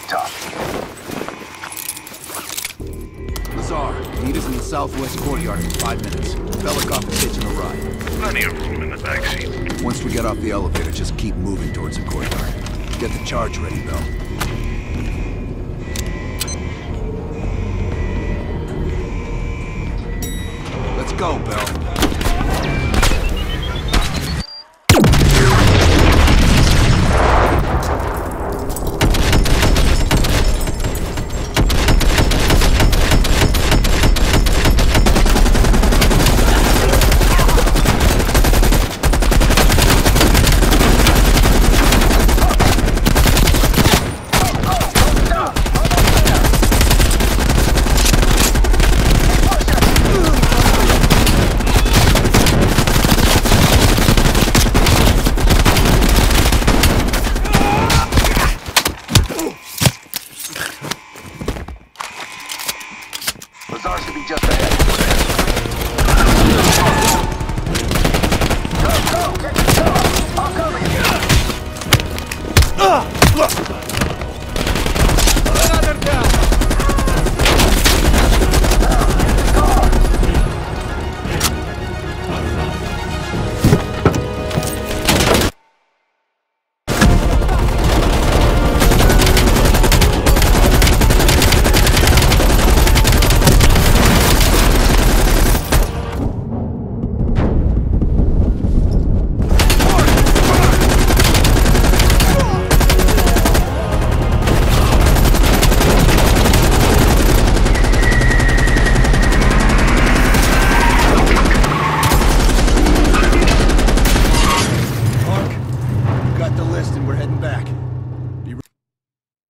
up top. Lazar, meet us in the southwest courtyard in 5 minutes. Belikov is hitching a ride. Plenty of room in the backseat. Once we get off the elevator, just keep moving towards the courtyard. Get the charge ready, Bill. Let's go, Bill.